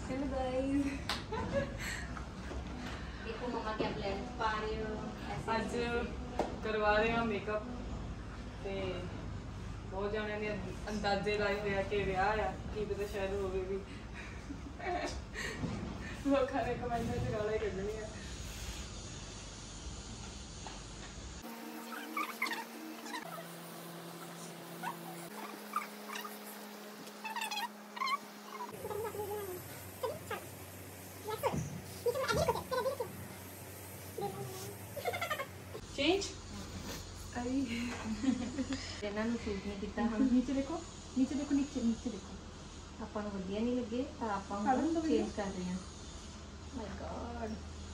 Hello guys देखो मम्मा क्या plan पा रहे हो ਅੱਜ ਕਰਵਾ ਰਹੇ ਹਾਂ ਮੇਕਅਪ ਤੇ ਬਹੁਤ ਜਾਣਿਆਂ ਨੇ ਅੰਦਾਜ਼ੇ ਲਾਏ ਹੋਏ ਆ ਕਿ ਵਿਆਹ ਆ ਕੀ ਪਤਾ ਸ਼ਾਇਦ ਹੋਵੇ ਵੀ ਲੋਕਾਂ ਨੇ ਕਮੈਂਟਾਂ 'ਚ ਗਾਲਾਂ ਹੀ ਕੱਢਣੀਆਂ चेंज ਇਹਨਾਂ ਨੂੰ ਸ਼ੂਟ ਨਹੀਂ ਕੀਤਾ ਹੁਣ नीचे देखो नीचे देखो नीचे नीचे देखो ਆਪਾਂ ਨੂੰ ਵਧੀਆ ਨਹੀਂ ਲੱਗੇ ਤਾਂ ਆਪਾਂ Pardon, ਹੁਣ the ਚੇਂਜ video? ਕਰ ਰਹੇ ਹਾਂ ਮਾਈ ਗॉड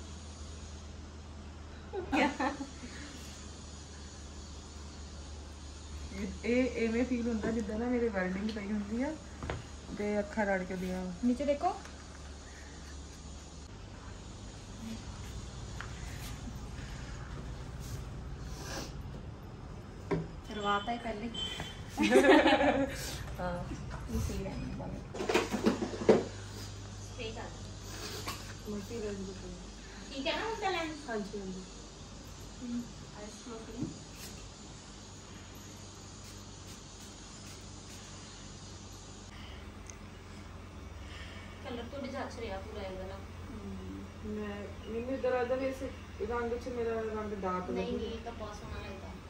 ਇਹ ਐਵੇਂ ਫੀਲ ਹੁੰਦਾ ਜਿੱਦਾਂ ਨਾ ਮੇਰੇ ਵੈਲਡਿੰਗ ਪਈ ਹੁੰਦੀ ਆ ਤੇ ਅੱਖਾਂ ਰੜ ਕੇ ਦੀਆਂ नीचे देखो करवाता है पहले हाँ ये सही है ठीक है मल्टी रेंज ठीक है ना उनका लेंस हाँ जी हाँ जी आइस क्लोज करें कलर तो जच रहा पूरा ये वाला मैं मैंने दरअसल वैसे रंग च मेरा रंग डार्क नहीं नहीं तो बहुत सोना लगता है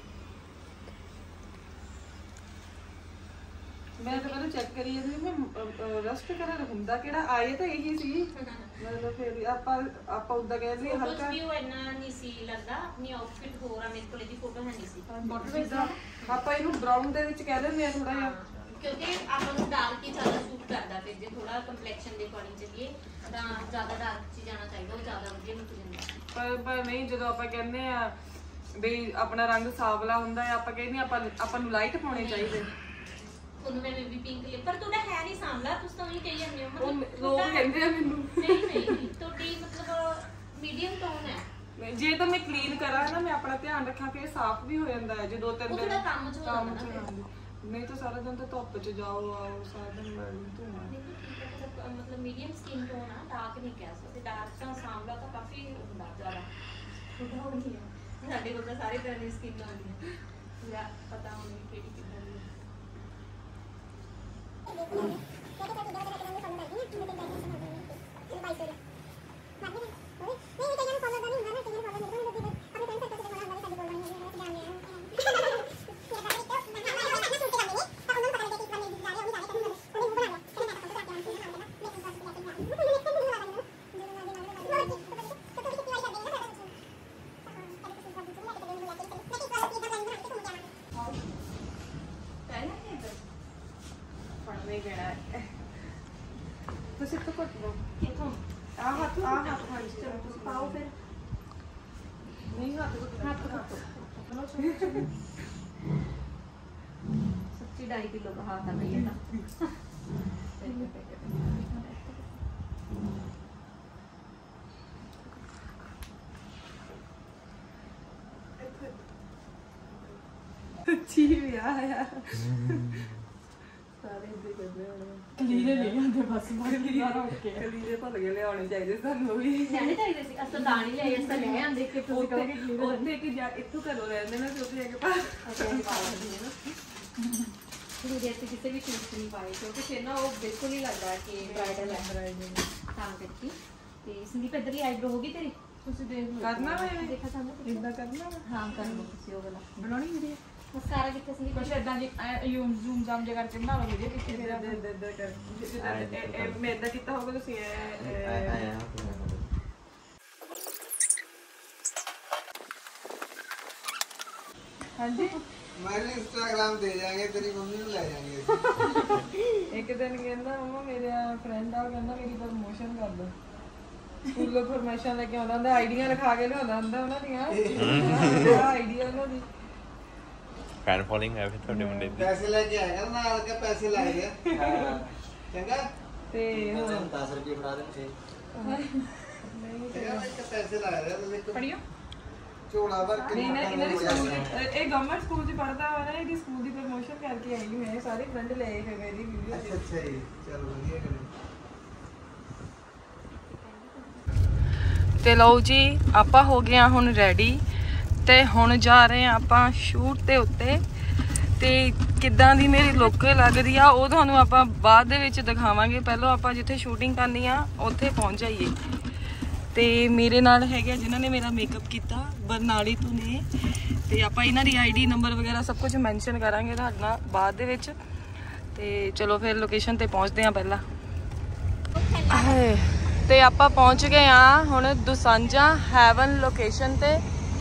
मैं तो पहले चेक करी थी मैं रस्ट कलर ਹੁੰਦਾ ਕਿਹੜਾ ਆਏ ਤਾਂ ਇਹੀ ਸੀ ਮਤਲਬ ਫਿਰ ਆਪਾਂ ਉਦਾਂ ਕਹਿ ਲਈ ਹਲਕਾ ਹਲਕਾ ਵੀ ਇੰਨਾ ਨਹੀਂ ਸੀ ਲੱਗਦਾ ਆਪਣੀ ਆਊਟਫਿਟ ਹੋਰ ਆ ਮੇਰੇ ਕੋਲ ਇਹਦੀ ਫੋਟੋ ਹੈ ਨਹੀਂ ਸੀ ਆਪਾਂ ਇਹਨੂੰ ਬ੍ਰਾਊਨ ਦੇ ਵਿੱਚ ਕਹਿ ਦਿੰਦੇ ਆ ਥੋੜਾ ਜਿਹਾ ਕਿਉਂਕਿ ਆਪਾਂ ਨੂੰ ਡਾਰਕ ਹੀ ਜ਼ਿਆਦਾ ਸੂਟ ਕਰਦਾ ਫਿਰ ਜੇ ਥੋੜਾ ਕੰਪਲੈਕਸ਼ਨ ਦੇ ਅਕੋਰਡਿੰਗ ਚੱਲੀਏ ਤਾਂ ਜ਼ਿਆਦਾ ਡਾਰਕ ਚ ਜਾਣਾ ਚਾਹੀਦਾ ਉਹ ਜ਼ਿਆਦਾ ਵਧੀਆ ਲੁੱਕ ਜਾਂਦਾ ਪਰ ਨਹੀਂ ਜਦੋਂ ਆਪਾਂ ਕਹਿੰਦੇ ਆ ਵੀ ਆਪਣਾ ਰੰਗ ਸਾਵਲਾ ਹੁੰਦਾ ਹੈ ਆਪਾਂ ਕਹਿੰਦੇ ਆਪਾਂ ਨੂੰ ਲਾਈਟ ਪਾਉਣੇ ਚਾਹੀਦੇ ਉਹਨੂੰ ਮੈਂ ਵੀ ਪਿੰਕ ਲਿਪ ਪਰ ਤੁਹਾਡਾ ਹੈ ਨਹੀਂ ਸਾਂਵਲਾ ਤੁਸੀਂ ਤਾਂ ਉਹੀ ਕਹੀ ਜਾਂਦੇ ਹੋ ਮਤਲਬ ਲੋਕ ਕਹਿੰਦੇ ਆ ਮੈਨੂੰ ਨਹੀਂ ਤੁਹਾਡੀ ਮਤਲਬ ਮੀਡੀਅਮ ਟੋਨ ਹੈ ਜੇ ਤਾਂ ਮੈਂ ਕਲੀਨ ਕਰਾਂ ਨਾ ਮੈਂ ਆਪਣਾ ਧਿਆਨ ਰੱਖਾਂ ਫਿਰ ਸਾਫ਼ ਵੀ ਹੋ ਜਾਂਦਾ ਹੈ ਜੇ 2-3 ਦਿਨ ਕੰਮ ਚ ਹੋ ਜਾਂਦਾ ਨਾ ਨਹੀਂ ਤਾਂ ਸਾਰਾ ਦਿਨ ਤਾਂ ਧੁੱਪ 'ਚ ਜਾਓ ਆਓ ਸਾਰਾ ਦਿਨ ਧੂਆਂ मतलब मीडियम स्किन टोन है डार्क नहीं कह सकते डार्क तो सांवला तो काफी ਹੁੰਦਾ ਜ਼ਿਆਦਾ ਛੋਟਾ ਹੋ ਨਹੀਂ ਹੈ ਸਾਡੇ ਕੋਲ ਤਾਂ ਸਾਰੇ ਤਰ੍ਹਾਂ ਦੀ ਸਕਿਨ ਆਉਂਦੀ ਹੈ ਪੂਰਾ ਪਤਾ ਹੋਣੀ ਕਿਹੜੀ ਕਿਹੜੀ ਹੈ ਨਹੀਂ ਦੇਣਾ ਤੁਸੀਂ ਤੋਂ ਕੱਟ ਲਓ ਇਥੋਂ ਆਹ ਹੱਥ ਹਾਂਜੀ ਚਲੋ ਤੁਸੀਂ ਪਾਓ ਫਿਰ ਨਹੀਂ ਹੱਥ सच्ची 2.5 किलो का हाथ आ गई है ना ਅੱਛੀ ਵਿਆਹ ਆ ਸਾਰੇ ਦੇ ਕਰਦੇ ਹੋਣੇ ਕਲੀਰੇ ਲੈ ਆਂਦੇ ਬਸ ਬਾਕੀ ਸਾਰਾ ਓਕੇ ਕਲੀਰੇ ਭਰ ਕੇ ਲਿਆਉਣੇ ਚਾਹੀਦੇ ਸਾਨੂੰ ਵੀ ਲੈਣੇ ਚਾਹੀਦੇ ਸੀ ਅਸਾਂ ਦਾਣੀ ਲਈ ਅਸਾਂ ਲੈ ਆਂਦੇ ਕਿ ਤੁਸੀਂ ਕਹੋਗੇ ਕਲੀਰੇ ਉੱਥੇ ਕਿ ਜਾ ਇੱਥੋਂ ਘਰੋਂ ਰਹਿੰਦੇ ਨਾ ਤੇ ਉੱਥੇ ਜਾ ਕੇ ਪਾ थोड़ी देर से किसी भी शूट नहीं पाए क्योंकि फिर ना वो बिल्कुल ही लग रहा है कि ब्राइडल है काम करके ते संदीप इधर ही आईब्रो होगी तेरी ਤੁਸੀਂ ਦੇਖ ਕਰਨਾ ਵਾ देखा था ना ਇਦਾਂ ਕਰਨਾ ਵਾ हाँ कर लो किसी वो वाला ਬਣਾਉਣੀ ਹੁੰਦੀ ਹੈ मस्कारा कितने संदीप ਕੁਛ ਇਦਾਂ ਜੀ ਜ਼ੂਮ ਜਾਮ ਜੇ ਕਰਕੇ ਬਣਾ ਲਓ ਵੀਡੀਓ ਪਿੱਛੇ ਫਿਰ ਇਦਾਂ ਕਰ ਮੈਂ ਇਦਾਂ ਕੀਤਾ ਹੋਊਗਾ ਤੁਸੀਂ ਹਾਂਜੀ मैं इंस्टाग्राम दे जाएंगे तेरी मम्मी को ले जाएंगे ਇੱਕ ਦਿਨ ਕਹਿੰਦਾ ਮਮਾ ਮੇਰਾ ਫਰੈਂਡ ਆ ਕਹਿੰਦਾ ਮੇਰੀ ਪ੍ਰਮੋਸ਼ਨ ਕਰ ਦੋ ਸਕੂਲੋਂ ਫਰਮੇਸ਼ਨ ਲੈ ਕੇ ਆਉਂਦਾ ਹੁੰਦਾ ਆਈਡੀਆਂ ਲਿਖਾ ਕੇ ਲਿਆਉਂਦਾ ਹੁੰਦਾ ਉਹਨਾਂ ਦੀਆਂ ਆਈਡੀਆ ਉਹਨਾਂ ਦੀ फैन फॉलोइंग है फिर थोड़े मुंडे दी पैसे लेके आएगा ना के पैसे लाएगा चंगा ਤੇ ਹੁਣ 10 रुपए फड़ा दे मुझे ਨਹੀਂ चंगा मैं के पैसे लाएगा तो देखो ਪੜਿਓ ਝੋਲਾ ਭਰ ਕੇ ਨਹੀਂ ਨਾ ਇਹਨਾਂ ਦੇ ਸਕੂਲ ਇਹ ਗਵਰਨਮੈਂਟ ਸਕੂਲ 'ਚ ਪੜਦਾ ਵਾ ਨਾ ਇਹਦੀ ਸਕੂਲ ਦੀ ਪ੍ਰਮੋਸ਼ਨ ਕਰਕੇ ਆਈ ਹੋਈ ਹੈ ਸਾਰੇ ਫਰੈਂਡ ਲਏ ਹੋਏ ਇਹਦੀ ਵੀਡੀਓ ਅੱਛਾ ਅੱਛਾ ਜੀ ਚਲੋ ਵਧੀਆ ਕਰੇ ਤੇ ਲਓ ਜੀ ਆਪਾਂ ਹੋ ਗਏ ਆ ਹੁਣ ਰੈਡੀ ਤੇ ਹੁਣ ਜਾ ਰਹੇ ਆ ਆਪਾਂ ਸ਼ੂਟ ਦੇ ਉੱਤੇ ਤੇ ਕਿੱਦਾਂ ਦੀ ਮੇਰੀ ਲੁੱਕ ਲੱਗਦੀ ਆ ਉਹ ਤੁਹਾਨੂੰ ਆਪਾਂ ਬਾਅਦ ਦੇ ਵਿੱਚ ਦਿਖਾਵਾਂਗੇ। ਪਹਿਲਾਂ ਆਪਾਂ ਜਿੱਥੇ ਸ਼ੂਟਿੰਗ ਕਰਨੀ ਆ ਉੱਥੇ ਪਹੁੰਚ ਜਾਈਏ। ਤੇ ਮੇਰੇ ਨਾਲ ਹੈਗੇ ਜਿਨ੍ਹਾਂ ਨੇ ਮੇਰਾ ਮੇਕਅਪ ਕੀਤਾ ਬਰਨਾਲੀ ਤੋਂ ਨੇ ਤੇ ਆਪਾਂ ਇਹਨਾਂ ਦੀ ਆਈਡੀ ਨੰਬਰ ਵਗੈਰਾ ਸਭ ਕੁਝ ਮੈਂਸ਼ਨ ਕਰਾਂਗੇ ਤੁਹਾਡੇ ਨਾਲ ਬਾਅਦ ਦੇ ਵਿੱਚ। ਤੇ ਚਲੋ ਫਿਰ ਲੋਕੇਸ਼ਨ ਤੇ ਪਹੁੰਚਦੇ ਆ ਪਹਿਲਾਂ। ਤੇ ਆਪਾਂ ਪਹੁੰਚ ਗਏ ਆ ਹੁਣ ਦੁਸਾਂਝਾ ਹੈਵਨ ਲੋਕੇਸ਼ਨ ਤੇ।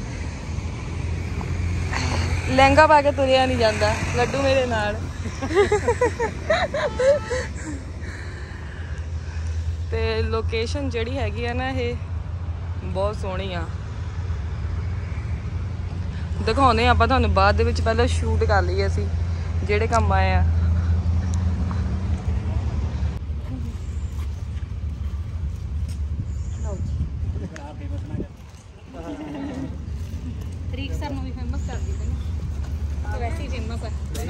ਲਹਿੰਗਾ ਪਾ ਕੇ ਤੁਰਿਆ ਨਹੀਂ ਜਾਂਦਾ ਲੱਡੂ ਮੇਰੇ ਨਾਲ। ਤੇ ਲੋਕੇਸ਼ਨ ਜਿਹੜੀ ਹੈਗੀ ਆ ਨਾ ਇਹ ਬਹੁਤ ਸੋਹਣੀ ਆ, ਦਿਖਾਉਂਦੇ ਆਪਾਂ ਤੁਹਾਨੂੰ ਬਾਅਦ ਦੇ ਵਿੱਚ। ਪਹਿਲਾਂ ਸ਼ੂਟ ਕਰ ਲਈਏ ਅਸੀਂ ਜਿਹੜੇ ਕੰਮ ਆਏ ਆ। ਰੀਕ ਸਰ ਨੂੰ ਵੀ ਫੇਮਸ ਕਰ ਦਿੱਤਾ ਨਾ, ਵੈਸੇ ਹੀ ਫੇਮਸ ਹੈ।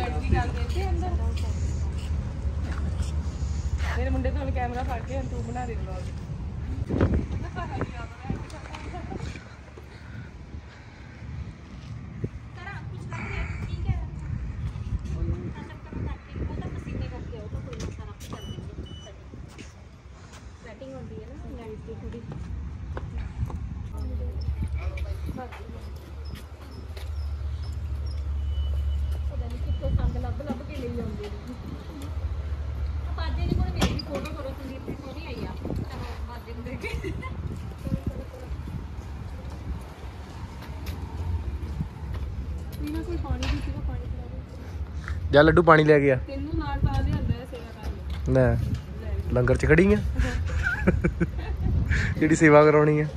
ਮੇਰੇ ਮੁੰਡੇ ਤੋਂ ਕੈਮਰਾ ਫੜ ਕੇ ਤੂੰ ਬਣਾ ਦੇ ਵਲੌਗ। ਸੈਟਿੰਗ ਹੁੰਦੀ ਹੈ ਨਾ ਲੈਂਸ ਦੀ ਥੋੜੀ। ਪਤਾ ਨਹੀਂ ਕਿੱਥੋਂ ਸੰਗ ਲੱਭ ਕੇ ਲਈ ਆਉਂਦੇ ਨੇ। ਬਾਜੇ ਨੇ ਕੋਲ ਮੇਰੀ ਵੀ ਫੋਟੋ ਕਰੋ, ਸੰਦੀਪ ਦੀ ਸੋਹਣੀ ਆਈ ਆ। ਚਲੋ ਬਾਜੇ ਨੂੰ ਦੇਖ ਕੇ ਕੋਈ ਪਾਣੀ ਦੀ ਸੀਗਾ, ਪਾਣੀ ਪਿਲਾ ਦੇ। ਜਾ ਲੱਡੂ ਪਾਣੀ ਲੈ ਗਿਆ। ਤੈਨੂੰ ਨਾਲ ਪਾ ਲਿਆਂਦਾ ਹੈ ਸੇਵਾ ਕਰਨ ਲੈ ਲੰਗਰ ਚ ਖੜੀ ਆ ਜਿਹੜੀ ਸੇਵਾ ਕਰਾਉਣੀ ਆ।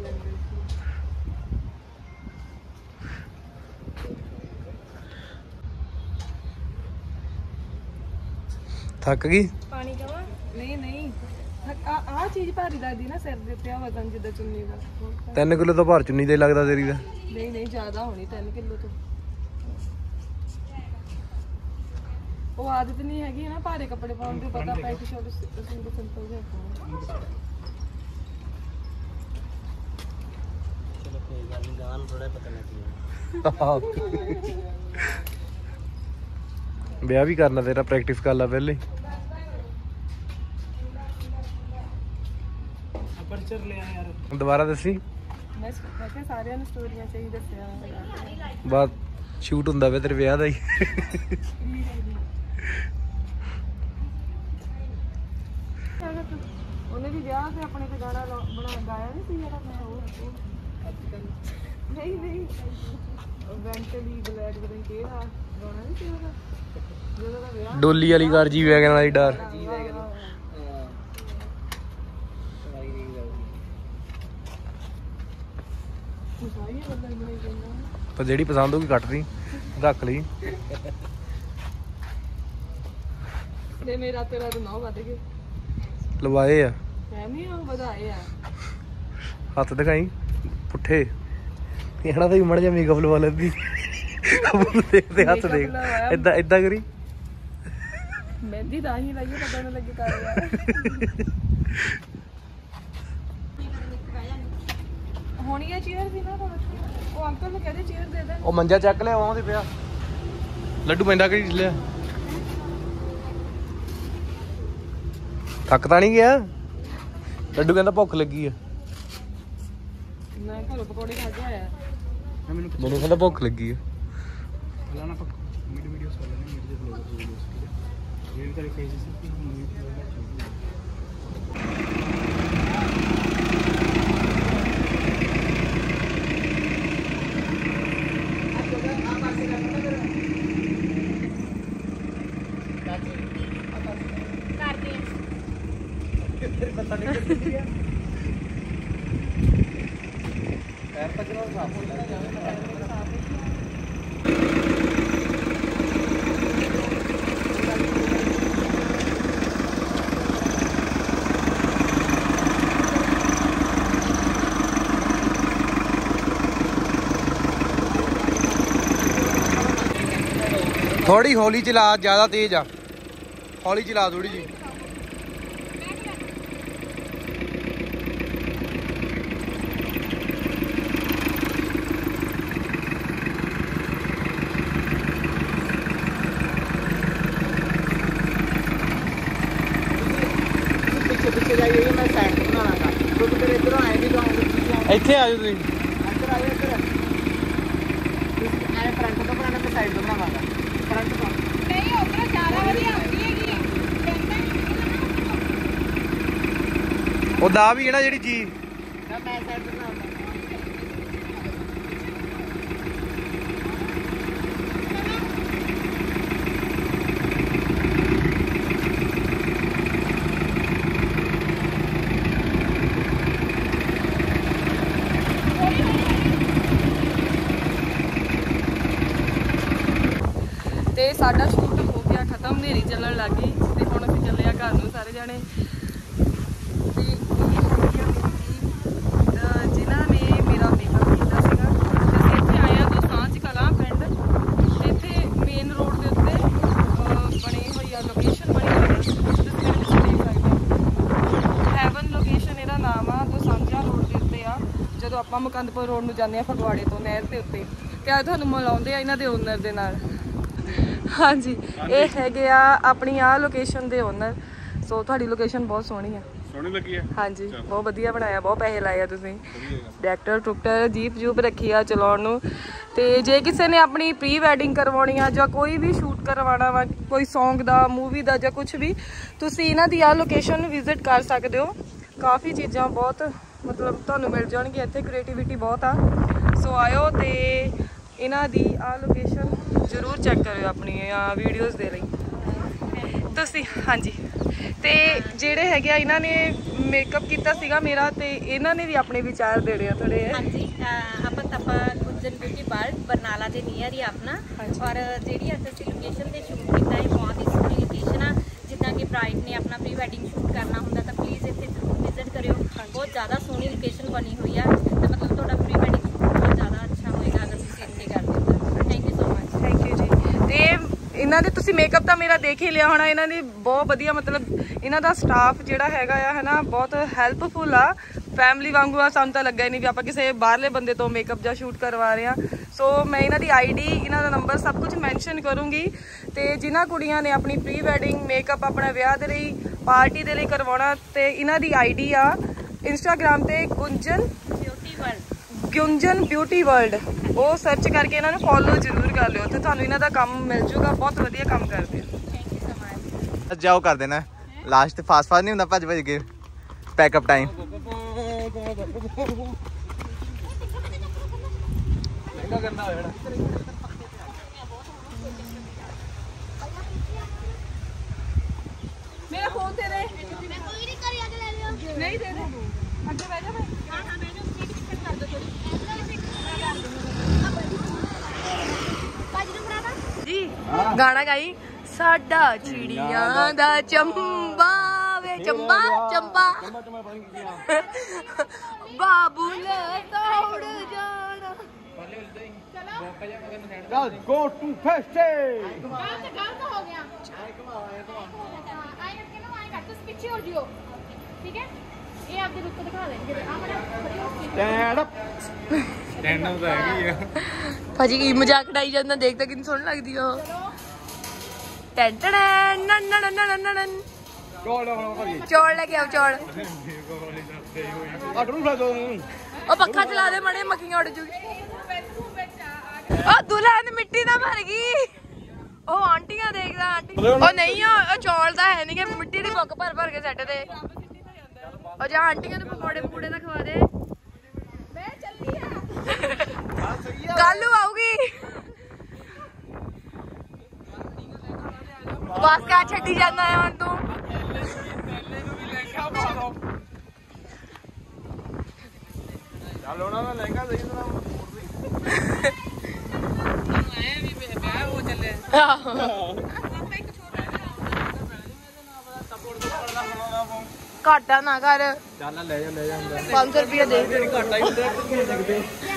ਥੱਕ ਗਈ? ਪਾਣੀ ਕਵਾ ਨਹੀਂ ਆ ਚੀਜ਼ ਭਾਰੀ ਲੱਗਦੀ ਨਾ ਸਿਰ ਦੇ ਉੱਤੇ ਵਜ਼ਨ ਜਿੱਦਾਂ ਚੁੰਨੀ ਦਾ। 3 ਕਿਲੋ ਤੋਂ ਭਾਰ ਚੁੰਨੀ ਦੇ ਲੱਗਦਾ ਤੇਰੀ ਦਾ। ਨਹੀਂ ਜ਼ਿਆਦਾ ਹੋਣੀ 3 ਕਿਲੋ ਤੋਂ। ਉਹ ਆਦਤ ਨਹੀਂ ਹੈਗੀ ਨਾ ਭਾਰੇ ਕੱਪੜੇ ਪਾਉਣ ਦੀ, ਪਤਾ ਪੈਂਟ ਸ਼ਰਟ ਸਿੰਪਲ ਜਿਹਾ ਪਾਉਣਾ। ਚਲੋ ਕੋਈ ਗੱਲ ਨਹੀਂ, ਗਾਣ ਥੋੜਾ ਪਤਾ ਲੱਗ ਗਿਆ। ਵਿਆਹ ਵੀ ਕਰਨਾ ਤੇਰਾ, ਪ੍ਰੈਕਟਿਸ ਕਰ ਲੈ ਪਹਿਲੇ। ਅਪਰਚਰ ਲਿਆ ਯਾਰ ਦੁਬਾਰਾ ਦੱਸੀ। ਮੈਂ ਕਿਹਾ ਸਾਰਿਆਂ ਨੂੰ ਸਟੋਰੀਆਂ ਚਾਹੀ ਦੱਸਿਆ ਬਾਅਦ ਸ਼ੂਟ ਹੁੰਦਾ ਵੇ ਤੇਰੇ ਵਿਆਹ ਦਾ ਹੀ। ਉਹਨੇ ਵੀ ਵਿਆਹ ਤੇ ਆਪਣੇ ਤੇ ਗਾਣਾ ਗਾਇਆ ਨਹੀਂ ਸੀ ਜਿਹੜਾ ਮੈਂ ਉਹ ਨਹੀਂ ਵੈਂਟਲੀ ਬਲੈਕ ਪਤਾ ਨਹੀਂ ਕਿਹੜਾ ਗਾਣਾ ਨਹੀਂ ਸੀ ਉਹਦਾ ਜਦੋਂ ਦਾ ਵਿਆਹ। ਡੋਲੀ ਵਾਲੀ ਕਾਰ ਜੀ ਵੈਗਨ ਵਾਲੀ ਡਰ। ਪਰ ਜਿਹੜੀ ਪਸੰਦ ਹੋਊਗੀ ਕੱਟ ਦੀ, ਰੱਖ ਲਈ। ਤੇ ਮੇਰਾ ਤੇਰਾ ਤਾਂ ਨਾ ਵੱਧ ਗਏ ਲਵਾਏ ਆ, ਮੈਂ ਨਹੀਂ ਉਹ ਵਧਾਏ ਆ। ਹੱਥ ਦਿਖਾਈ ਪੁੱਠੇ ਇਹਨਾਂ ਦਾ ਵੀ ਮੜ ਜਾ ਮੇਕਅਪ ਲਵਾ ਲੈਂਦੀ। ਦੇਖਦੇ ਹੱਥ ਦੇਖ, ਏਦਾਂ ਕਰੀ। ਮਹਿੰਦੀ ਤਾਂ ਹੀ ਲਾਈਏ ਪਤਾ ਨਾ ਲੱਗੇ ਕਰ ਯਾਰ। ਹੋਣੀ ਆ ਚੇਅਰ ਵੀ ਨਾ ਉਹ ਅੰਕਲ ਨੂੰ ਕਹਿੰਦੇ ਚੇਅਰ ਦੇ ਦੇ। ਉਹ ਮੰਜਾ ਚੱਕ ਲਿਆ ਉਹਦੇ ਪਿਆ। ਲੱਡੂ ਪੈਂਦਾ ਕਿਹੜੀ ਲਿਆ? ਥੱਕ ਤਾਂ ਨਹੀਂ ਗਿਆ? ਲੱਡੂ ਕਹਿੰਦਾ ਭੁੱਖ ਲੱਗੀ ਆ। ਮੈਂ ਘਰੋਂ ਪਕੌੜੇ ਖਾ ਕੇ ਆਇਆ। ਮੈਨੂੰ ਕਹਿੰਦਾ ਭੁੱਖ ਲੱਗੀ ਆ। थोड़ी हौली चला, ज्यादा तेज आ। हौली चला थोड़ी जी। ਪਿੱਛੇ ਪਿੱਛੇ ਜਾਈਏ ਮੈਂ ਸਾਈਡ ਤੇ ਬਣਾ ਲਾਂਗਾ ਕਿਉਂਕਿ ਫਿਰ ਇੱਧਰੋਂ ਆਏ ਨਹੀਂ ਜਾਉਂਗੇ ਇੱਥੇ ਆ ਜਾਓ ਤੁਸੀਂ ਇੱਧਰ ਆਇਓ ਇੱਧਰ ਐ ਫਰੰਟ ਤੋਂ ਬਣਾਣਾ ਮੈਂ ਸਾਈਡ ਤੋਂ ਬਣਾਵਾਂਗਾ ਫਰੰਟ ਤੋਂ ਨਹੀਂ ਉਧਰ ਜ਼ਿਆਦਾ ਵਧੀਆ ਆਉਂਦੀ ਹੈਗੀ ਉਹ ਦਾ ਵੀ ਕਿਹੜਾ ਜਿਹੜੀ ਚੀਜ਼ ਮੈਂ ਸਾਈਡ ਤੋਂ ਬਣਾਉਂਦਾ ਤੇ ਸਾਡਾ ਸ਼ੂਟ ਹੋ ਗਿਆ ਖਤਮ, ਹਨੇਰੀ ਚੱਲਣ ਲੱਗ ਗਈ ਤੇ ਹੁਣ ਅਸੀਂ ਚੱਲੇ ਆ ਘਰ ਨੂੰ ਸਾਰੇ ਜਾਣੇ। ਤੇ ਜਿਨ੍ਹਾਂ ਨੇ ਮੇਰਾ ਮੇਕਅਪ ਕੀਤਾ ਸੀਗਾ, ਅਸੀਂ ਇੱਥੇ ਆਏ ਆ ਦੋਸਾਂਝ ਕਲਾਂ ਪਿੰਡ, ਤੇ ਇੱਥੇ ਮੇਨ ਰੋਡ ਦੇ ਉੱਤੇ ਬਣੀ ਹੋਈ ਆ ਲੋਕੇਸ਼ਨ ਬਣੀ ਹੋਈ ਆ, ਤੁਸੀਂ ਮੇਰੇ ਪਿੱਛੇ ਦੇਖ ਸਕਦੇ ਹੋ। ਹੈਵਨ ਲੋਕੇਸ਼ਨ ਇਹਦਾ ਨਾਮ ਆ, ਦੋਸਾਂਝਾ ਰੋਡ ਦੇ ਉੱਤੇ ਆ। ਜਦੋਂ ਆਪਾਂ ਮੁਕੰਦਪੁਰ ਰੋਡ ਨੂੰ ਜਾਂਦੇ ਆ ਫਗਵਾੜੇ ਤੋਂ ਨਹਿਰ ਦੇ ਉੱਤੇ, ਤੇ ਅੱਜ ਤੁਹਾਨੂੰ ਮਿਲਾਉਂਦੇ ਆ ਇਹਨਾਂ ਦੇ ਓਨਰ ਦੇ ਨਾਲ। ਹਾਂਜੀ ਇਹ ਹੈਗੇ ਆ ਆਪਣੀ ਆ ਲੋਕੇਸ਼ਨ ਦੇ ਓਨਰ। ਸੋ ਤੁਹਾਡੀ ਲੋਕੇਸ਼ਨ ਬਹੁਤ ਸੋਹਣੀ ਆ, ਸੋਹਣੀ ਲੱਗੀ ਹੈ। ਹਾਂਜੀ ਬਹੁਤ ਵਧੀਆ ਬਣਾਇਆ, ਬਹੁਤ ਪੈਸੇ ਲਾਏ ਆ ਤੁਸੀਂ। ਡਾਇਰੈਕਟਰ ਟਰੂਕਟਰ ਜੀਪ ਜੂਪ ਰੱਖੀ ਆ ਚਲਾਉਣ ਨੂੰ। ਤੇ ਜੇ ਕਿਸੇ ਨੇ ਆਪਣੀ ਪ੍ਰੀ ਵੈਡਿੰਗ ਕਰਵਾਉਣੀ ਆ ਜਾਂ ਕੋਈ ਵੀ ਸ਼ੂਟ ਕਰਵਾਉਣਾ ਵਾ, ਕੋਈ ਸੌਂਗ ਦਾ, ਮੂਵੀ ਦਾ ਜਾਂ ਕੁਝ ਵੀ, ਤੁਸੀਂ ਇਹਨਾਂ ਦੀ ਆ ਲੋਕੇਸ਼ਨ ਵਿਜ਼ਿਟ ਕਰ ਸਕਦੇ ਹੋ। ਕਾਫੀ ਚੀਜ਼ਾਂ ਬਹੁਤ ਮਤਲਬ ਤੁਹਾਨੂੰ ਮਿਲ ਜਾਣਗੀਆਂ ਇੱਥੇ, ਕ੍ਰੀਏਟੀਵਿਟੀ ਬਹੁਤ ਆ। ਸੋ ਆਇਓ ਤੇ ਇਹਨਾਂ ਦੀ ਆ ਲੋਕੇਸ਼ਨ ਜ਼ਰੂਰ ਚੈੱਕ ਕਰਿਓ ਆਪਣੀਆਂ ਵੀਡੀਓਜ਼ ਦੇ ਲਈ ਤੁਸੀਂ। ਹਾਂਜੀ ਤੇ ਜਿਹੜੇ ਹੈਗੇ ਆ ਇਹਨਾਂ ਨੇ ਮੇਕਅਪ ਕੀਤਾ ਸੀਗਾ ਮੇਰਾ, ਤੇ ਇਹਨਾਂ ਨੇ ਵੀ ਆਪਣੇ ਵਿਚਾਰ ਦੇਣੇ ਆ ਥੋੜੇ। ਹਾਂਜੀ ਆਪਾਂ ਤਪਾ ਗੁੰਜਨ ਬਿਊਟੀ ਵਰਲਡ ਬਰਨਾਲਾ ਦੇ ਨੀਅਰ ਹੀ ਆਪਣਾ, ਔਰ ਜਿਹੜੀ ਅਸੀਂ ਲੋਕੇਸ਼ਨ ਤੇ ਸ਼ੂਟ ਕੀਤਾ ਹੈ ਬਹੁਤ ਹੀ ਸੋਹਣੀ ਲੋਕੇਸ਼ਨ ਆ। ਜਿੱਦਾਂ ਕਿ ਬ੍ਰਾਈਡ ਨੇ ਆਪਣਾ ਪ੍ਰੀ ਵੈਡਿੰਗ ਸ਼ੂਟ ਕਰਨਾ ਹੁੰਦਾ ਤਾਂ ਪਲੀਜ਼ ਇੱਥੇ ਜ਼ਰੂਰ ਵਿਜ਼ਿਟ ਕਰਿਓ। ਬਹੁਤ ਜ਼ਿਆਦਾ ਸੋਹਣੀ ਲੋਕੇਸ਼ਨ ਬਣੀ ਹੋਈ ਆ, ਤੇ ਮਤਲਬ ਤੁਹਾਡਾ ਪ੍ਰੀ ਵੈਡਿੰਗ ਬਹੁਤ ਜ਼ਿਆਦਾ ਅੱਛਾ ਹੋਏਗਾ ਅਗਰ ਤੁਸੀਂ ਇੱਥੇ ਕਰਦੇ ਹੋ। Thank you so much. Thank you ਜੀ। ਤੇ ਇਹਨਾਂ ਦੇ ਤੁਸੀਂ ਮੇਕਅਪ ਤਾਂ ਮੇਰਾ ਦੇਖ ਹੀ ਲਿਆ ਹੋਣਾ, ਇਹਨਾਂ ਦੀ ਬਹੁਤ ਵਧੀਆ ਮਤਲਬ ਇਹਨਾਂ ਦਾ ਸਟਾਫ ਜਿਹੜਾ ਹੈਗਾ ਆ ਹੈ ਨਾ, ਬਹੁਤ ਹੈਲਪਫੁਲ ਆ, ਫੈਮਿਲੀ ਵਾਂਗੂ ਆ। ਸਾਨੂੰ ਤਾਂ ਲੱਗਾ ਹੀ ਨਹੀਂ ਵੀ ਆਪਾਂ ਕਿਸੇ ਬਾਹਰਲੇ ਬੰਦੇ ਤੋਂ ਮੇਕਅਪ ਜਾਂ ਸ਼ੂਟ ਕਰਵਾ ਰਹੇ ਆ। ਸੋ ਮੈਂ ਇਹਨਾਂ ਦੀ ਆਈਡੀ, ਇਹਨਾਂ ਦਾ ਨੰਬਰ ਸਭ ਕੁਝ ਮੈਂਸ਼ਨ ਕਰੂੰਗੀ। ਤੇ ਜਿਨ੍ਹਾਂ ਕੁੜੀਆਂ ਨੇ ਆਪਣੀ ਪ੍ਰੀ ਵੈਡਿੰਗ ਮੇਕਅਪ ਆਪਣਾ ਵਿਆਹ ਦੇ ਲਈ, ਪਾਰਟੀ ਦੇ ਲਈ ਕਰਵਾਉਣਾ, ਤੇ ਇਹਨਾਂ ਦੀ ਆਈਡੀ ਆ ਇੰਸਟਾਗ੍ਰਾਮ ਤੇ ਗੁੰਜਨ ਬਿਊਟੀ ਵਰਲਡ। ਉਹ ਸਰਚ ਕਰਕੇ ਇਹਨਾਂ ਨੂੰ ਫੋਲੋ ਜ਼ਰੂਰ ਕਰ ਲਿਓ, ਤੇ ਤੁਹਾਨੂੰ ਇਹਨਾਂ ਦਾ ਕੰਮ ਮਿਲ ਜੂਗਾ। ਬਹੁਤ ਵਧੀਆ ਕੰਮ ਕਰਦੇ ਆ। Thank you so much. ਜਾਓ ਕਰ ਦੇਣਾ ਲਾਸਟ ਤੇ ਫਾਸਟ ਨਹੀਂ ਹੁੰਦਾ, ਭੱਜ ਭੱਜ ਕੇ ਪੈਕਅਪ ਟਾਈਮ। ਮੇਰਾ ਫੋਨ ਦੇ ਦੇ, ਨਹੀਂ ਦੇ ਦੇ, ਅੱਗੇ ਬਹਿ ਜਾ। ਜੀ ਗਾਣਾ ਗਾਈ, ਸਾਡਾ ਚਿੜੀਆਂ ਦਾ ਚੰਬਾ ਵੇ ਚੰਬਾ ਚੰਬਾ ਬਾਬੂਲ ਤੋੜ ਜਾਣਾ। Let's go to feste। ਗਲਤ ਹੋ ਗਿਆ। ਆਏ ਕਰਕੇ ਨਾ ਆਏ ਕਰ, ਤੁਸੀਂ ਪਿੱਛੇ ਹੋ ਜਿਓ, ਠੀਕ ਹੈ? ਇਹ ਆਪਦੇ ਰੁੱਕ ਦਿਖਾ ਦੇਣਗੇ। ਆ ਬੜਾ ਸਟੈਂਡ ਅਪ। ਸਟੈਂਡ ਅਪ ਤਾਂ ਹੈਗੀ ਆ ਭਾਜੀ ਕੀ ਮਜ਼ਾਕ ਉਡਾਈ ਜਾਂਦਾ, ਦੇਖਦਾ ਕਿੰਨੀ ਸੋਹਣੀ ਲੱਗਦੀ ਉਹ। ਟੈਂਟਣਾ ਨਨ ਨਨ ਨਨ ਨਨ ਚੌਲ ਲੈ ਕੇ ਆਓ, ਚੌਲ। ਉਹ ਪੱਖਾ ਚਲਾ ਦੇ ਮੜੇ, ਮੱਖੀਆਂ ਉੱਡ ਜੂਗੀ। ਉਹ ਦੁਲਹਨ ਮਿੱਟੀ ਦਾ ਭਰ ਗਈ। ਉਹ ਆਂਟੀਆਂ ਦੇਖਦਾ, ਆਂਟੀ ਉਹ ਨਹੀਂ, ਉਹ ਚੌਲ ਦਾ ਹੈ ਨਹੀਂ ਕਿ ਮਿੱਟੀ ਦੀ ਬੁੱਕ ਭਰ ਭਰ ਕੇ ਸੱਟ ਦੇ। ਉਹ ਜਾਂ ਆਂਟੀਆਂ ਨੂੰ ਪਕੌੜੇ ਪਕੂੜੇ ਦਾ ਖਵਾ ਦੇ। ਮੈਂ ਚੱਲੀ ਆ, ਕੱਲ ਨੂੰ ਆਊਗੀ। ਬਸ ਕਾ ਛੱਡੀ ਜਾਂਦਾ ਹੈ ਹੁਣ ਤੂੰ। ਚੱਲ ਉਹਨਾਂ ਦਾ ਲਹਿੰਗਾ ਸਹੀ ਤਰ੍ਹਾਂ ਘਾਟਾ ਨਾ ਕਰ। ਚੱਲ ਲੈ ਜਾ 500 ਰੁਪਏ ਦੇ। ਘਾਟਾ ਹੀ ਹੁੰਦਾ।